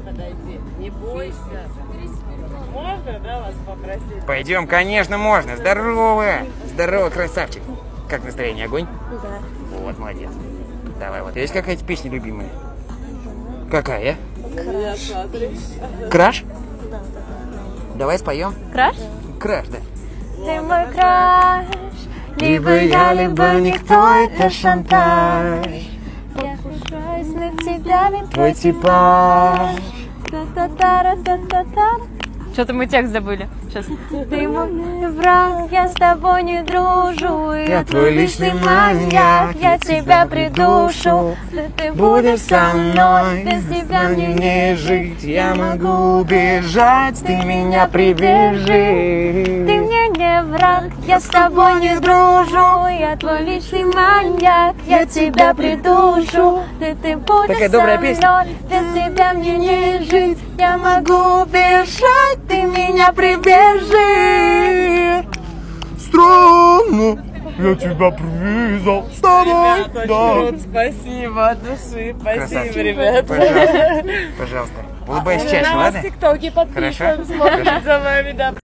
подойти. Не бойся. Можно, да, вас попросить? Пойдем, конечно, можно. Здорово! Здорово, красавчик. Как настроение, огонь? Да. Вот, молодец. Давай, вот. Есть какая-то песня любимая? Какая? Я смотрю. Краш? Давай споем. Краш? Краш, да. Ты мой краш, либо я, либо никто, это шантаж. Я решаюсь на тебя, ведь твой типаж. Что-то мы текст забыли. Сейчас. Ты мой враг, я с тобой не дружу. Я твой личный маньяк, я тебя придушу. Ты будешь со мной, без тебя мне не жить. Я могу убежать, ты меня привяжи. Ты мне не враг, я с тобой не дружу. Я твой личный маньяк, я тебя придушу. Ты будешь Такая добрая со песня. мной, без тебя мне не жить. Я могу убежать, ты меня привяжи. Странно, я тебя привязал с тобой. Ребята, очень спасибо от души. Спасибо, Красавчик. ребята. Пожалуйста, пожалуйста. Улыбайся чаще, На вас в ладно? ТикТоке подписываем, Хорошо? смотрим за вами, да.